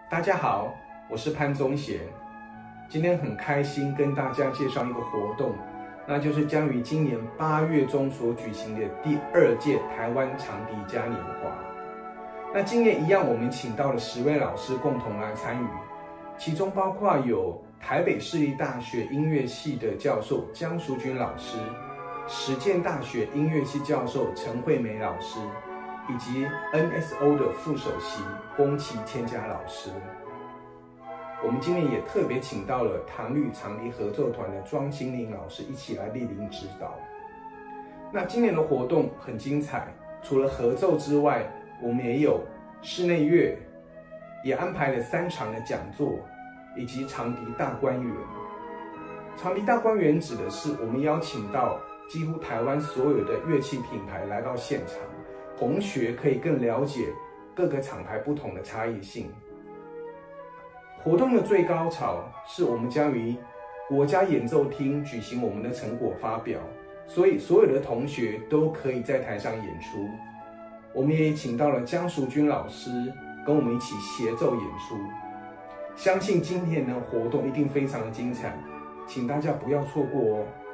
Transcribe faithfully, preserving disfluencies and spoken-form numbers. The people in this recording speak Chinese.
大家好，我是潘宗贤。今天很开心跟大家介绍一个活动，那就是将于今年八月中所举行的第二届台湾长笛嘉年华。那今年一样，我们请到了十位老师共同来参与，其中包括有台北市立大学音乐系的教授江淑君老师，实践大学音乐系教授陈惠美老师，以及 N S O 的副首席宫崎千佳老师。我们今年也特别请到了唐律长笛合奏团的庄心玲老师一起来莅临指导。那今年的活动很精彩，除了合奏之外，我们也有室内乐，也安排了三场的讲座，以及长笛大观园。长笛大观园指的是我们邀请到几乎台湾所有的乐器品牌来到现场，同学可以更了解各个厂牌不同的差异性。活动的最高潮是我们将于国家演奏厅举行我们的成果发表，所以所有的同学都可以在台上演出。我们也请到了江淑君老师跟我们一起协奏演出，相信今天的活动一定非常的精彩，请大家不要错过哦。